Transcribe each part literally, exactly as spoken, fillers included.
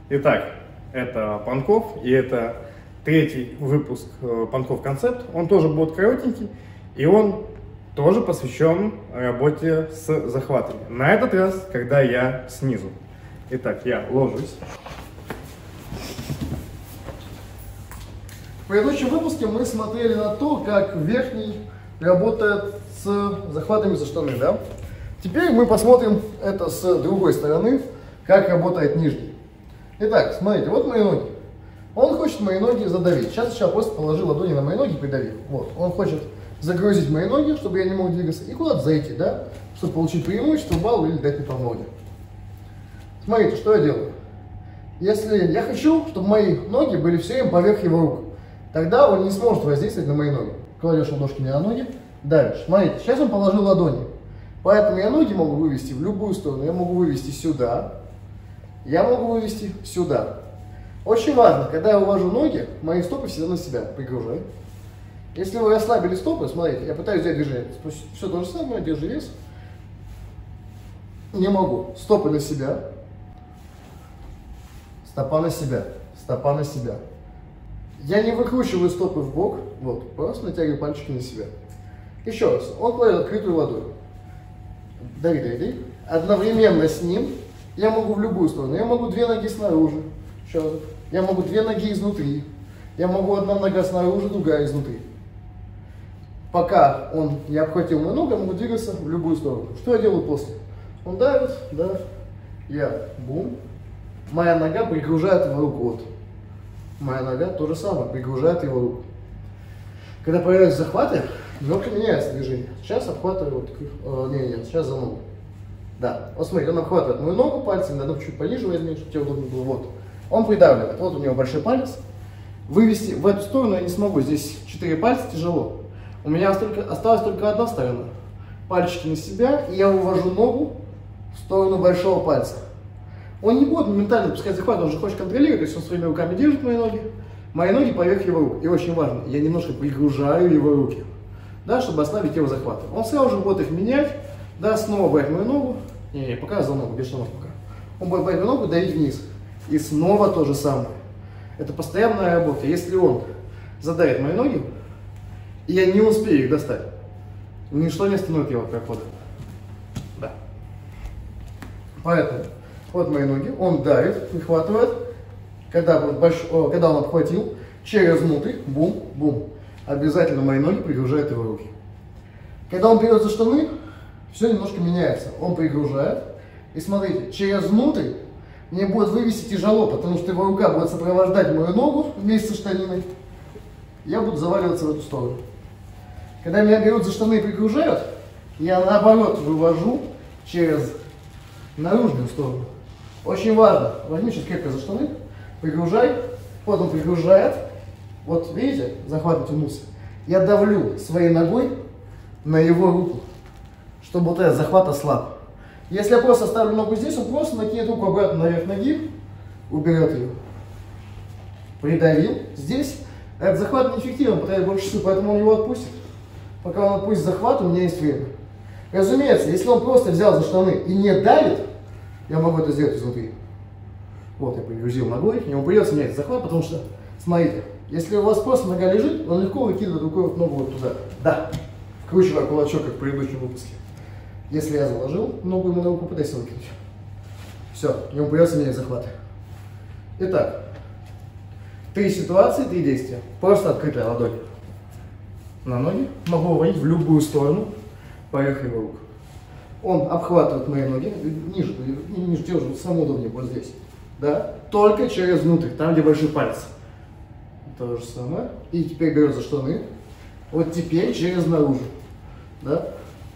Итак, это Панков, и это третий выпуск Панков Концепт. Он тоже будет коротенький, и он тоже посвящен работе с захватами. На этот раз, когда я снизу. Итак, я ложусь. В предыдущем выпуске мы смотрели на то, как верхний работает с захватами за штаны, да? Теперь мы посмотрим это с другой стороны, как работает нижний. Итак, смотрите, вот мои ноги. Он хочет мои ноги задавить. Сейчас я просто положил ладони на мои ноги и придавил. Вот, он хочет загрузить мои ноги, чтобы я не мог двигаться, и куда-то зайти, да? Чтобы получить преимущество, балл или дать мне по ноге. Смотрите, что я делаю. Если я хочу, чтобы мои ноги были все время поверх его рук, тогда он не сможет воздействовать на мои ноги. Кладешь ладошки мне на ноги, давишь. Смотрите, сейчас он положил ладони. Поэтому я ноги могу вывести в любую сторону. Я могу вывести сюда, я могу вывести сюда. Очень важно, когда я увожу ноги, мои стопы всегда на себя пригружаю. Если вы расслабили стопы, смотрите, я пытаюсь взять движение. Все то же самое, держи вес. Не могу. Стопы на себя. Стопа на себя. Стопа на себя. Я не выкручиваю стопы в бок, вот, просто натягиваю пальчики на себя. Еще раз, он кладет открытую ладонь. Дави, дави, дави. Одновременно с ним я могу в любую сторону. Я могу две ноги снаружи. Еще раз. Я могу две ноги изнутри. Я могу одна нога снаружи, другая изнутри. Пока он не обхватил мою ногу, я могу двигаться в любую сторону. Что я делаю после? Он давит, да, я бум. Моя нога пригружает его руку. Вот. Моя нога то же самое, пригружает его руку. Когда появляются захваты, немного меняется движение. Сейчас обхватываю, вот, э, не, нет, сейчас за ногу. Да, вот смотри, он обхватывает мою ногу пальцем, надо чуть пониже возьми, чтобы тебе удобно было. Вот. Он придавливает, вот у него большой палец. Вывести в эту сторону я не смогу, здесь четыре пальца, тяжело. У меня только, осталась только одна сторона. Пальчики на себя, и я увожу ногу в сторону большого пальца. Он не будет моментально пускать захват, он же хочет контролировать, то есть он своими руками держит мои ноги. Мои ноги поверх его рук. И очень важно, я немножко пригружаю его руки, да, чтобы ослабить его захваты. Он сразу же будет их менять, да, снова брать мою ногу. Не, не, пока за ногу, без штанов пока. Он будет брать мою ногу, давить вниз. И снова то же самое. Это постоянная работа. Если он задавит мои ноги, и я не успею их достать, ничто не остановит его прохода. Да. Поэтому вот мои ноги, он давит, прихватывает. Когда, больш... О, когда он обхватил, через внутрь, бум, бум. Обязательно мои ноги пригружают его руки. Когда он берет за штаны, все немножко меняется. Он пригружает. И смотрите, через внутрь мне будет вывести тяжело, потому что его рука будет сопровождать мою ногу вместе со штаниной. Я буду заваливаться в эту сторону. Когда меня берут за штаны и пригружают, я наоборот вывожу через наружную сторону. Очень важно. Возьми сейчас крепко за штаны, пригружай, вот он пригружает. Вот видите, захват натянулся. Я давлю своей ногой на его руку, чтобы вот этот захват ослаб. Если я просто оставлю ногу здесь, он просто накинет руку обратно наверх ноги, уберет ее. Придавил. Здесь этот захват неэффективен, потратит больше сил, поэтому он его отпустит. Пока он отпустит захват, у меня есть время. Разумеется, если он просто взял за штаны и не давит, я могу это сделать изнутри. Вот я пригрузил ногой, ему придется менять захват, потому что, смотрите, если у вас просто нога лежит, он легко выкидывает рукой вот ногу вот туда. Да, вкручивая кулачок, как в предыдущем выпуске. Если я заложил ногу ему на руку, пытайся выкинуть. Все, ему придется менять захваты. Итак, три ситуации, три действия. Просто открытая ладонь на ноги. Могу выводить в любую сторону поверх его рук. Он обхватывает мои ноги, ниже, ниже держит, самому удобнее вот здесь. Да? Только через внутрь, там где большой палец. То же самое. И теперь берет за штаны. Вот теперь через наружу. Да?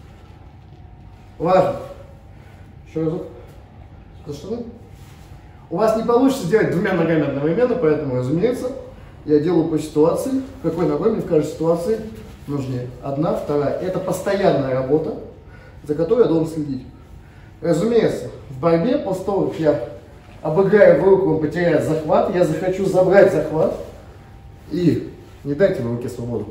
Важно. Еще разок. За штаны. У вас не получится сделать двумя ногами одновременно, поэтому, разумеется, я делаю по ситуации. Какой ногой мне в каждой ситуации нужнее. Одна, вторая. Это постоянная работа, за которой я должен следить. Разумеется, в борьбе, после того, как я обыграю в руку, он потеряет захват, я захочу забрать захват и не дать ему в руке свободу.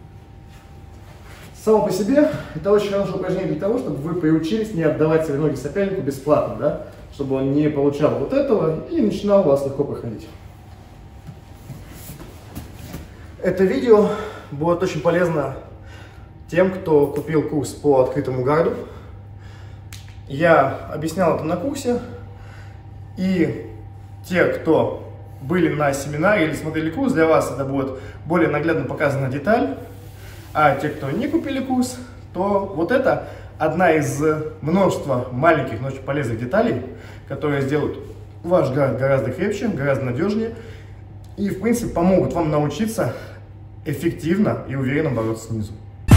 Само по себе это очень хорошее упражнение для того, чтобы вы приучились не отдавать свои ноги сопернику бесплатно, да? чтобы он не получал вот этого и начинал у вас легко проходить. Это видео будет очень полезно тем, кто купил курс по открытому гарду. Я объяснял это на курсе, и те, кто были на семинаре или смотрели курс, для вас это будет более наглядно показана деталь, а те, кто не купили курс, то вот это одна из множества маленьких, но очень полезных деталей, которые сделают ваш гард гораздо крепче, гораздо надежнее и, в принципе, помогут вам научиться эффективно и уверенно бороться снизу.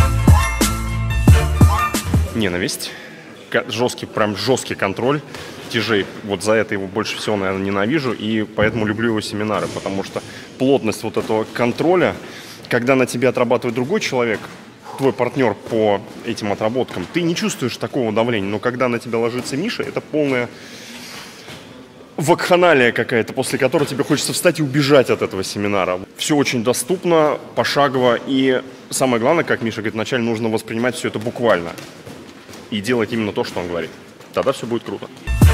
Ненависть, жесткий, прям жесткий контроль. Тяжей. Вот за это его больше всего, наверное, ненавижу, и поэтому люблю его семинары, потому что плотность вот этого контроля, когда на тебя отрабатывает другой человек, твой партнер по этим отработкам, ты не чувствуешь такого давления, но когда на тебя ложится Миша, это полная вакханалия какая-то, после которой тебе хочется встать и убежать от этого семинара. Все очень доступно, пошагово, и самое главное, как Миша говорит вначале, нужно воспринимать все это буквально и делать именно то, что он говорит. Тогда все будет круто.